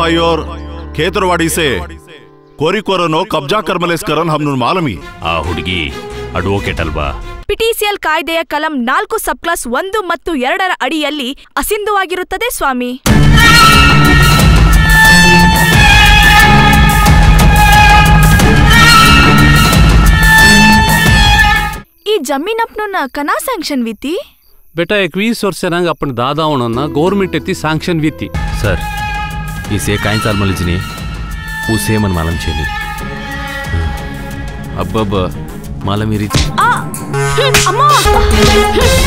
भाई और खेतरवाड़ी से कोरी कोरनो कब्जा करमलेस करन हमनु मालमी आ हुಡುಗಿ ಅಡ್ವೊಕೇಟ್ ಅಲ್ವಾ? ಪಿಟಿಸಿಎಲ್ ಕಾಯ್ದೆಯ ಕಲಂ 4 ಸಬ್ ಕ್ಲಾಸ್ 1 ಮತ್ತು 2ರ ಅಡಿಯಲ್ಲಿ ಅಸಿಂಧುವಾಗಿರುತ್ತದೆ ಸ್ವಾಮಿ. ಈ जमीन अपनों कना सैंक्शन वीती बेटा 21 वर्ष रंग अपन दादा होना गवर्नमेंट एती सैंक्शन वीती सर इसे काइन साल मलिजनी उसे मन मालूम चेनी अब मालूम मेरी अम्मा